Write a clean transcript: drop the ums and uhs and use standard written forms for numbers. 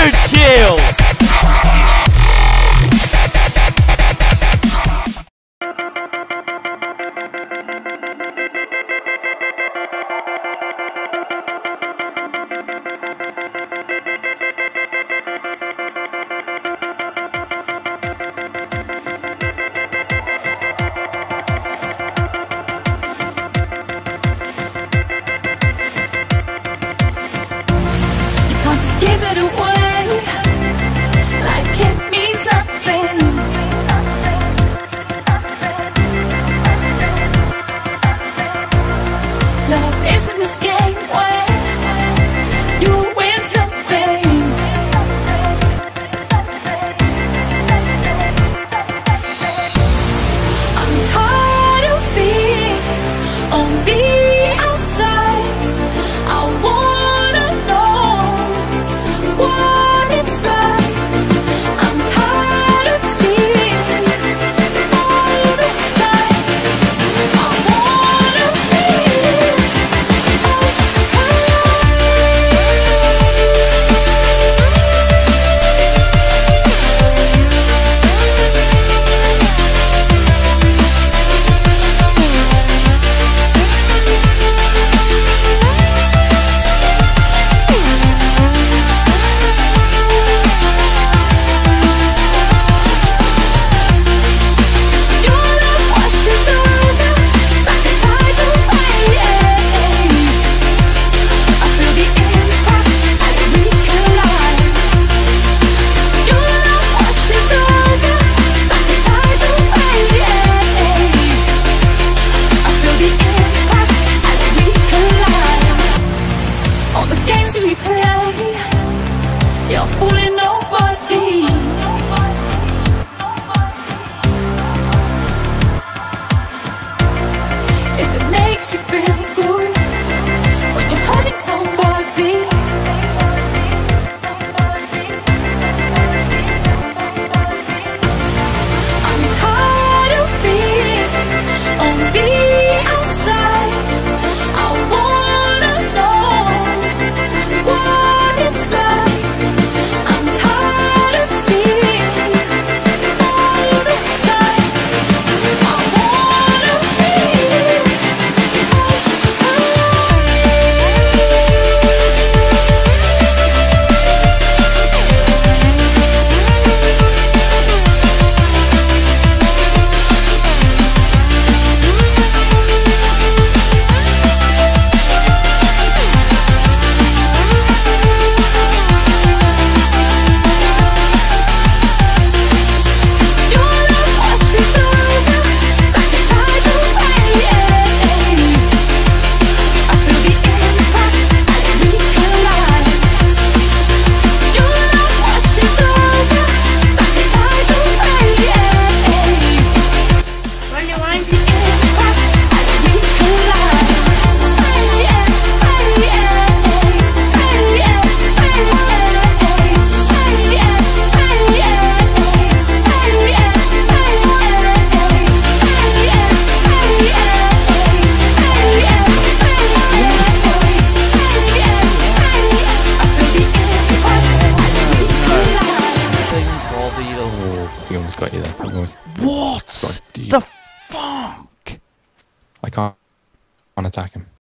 Third kill! Just give it away like it means nothing. Love isn't this game where you win something. I'm tired of being on the outside. I wanna know what it's like. I'm tired of seeing all the signs. I wanna feel us you're fooling nobody. If it makes you feel good when you're hurting somebody, I'm tired of being on the outside. I wanna know what it's like. I'm tired of seeing all the signs. I wanna feel us He almost got you there. What the fuck? I can't attack him.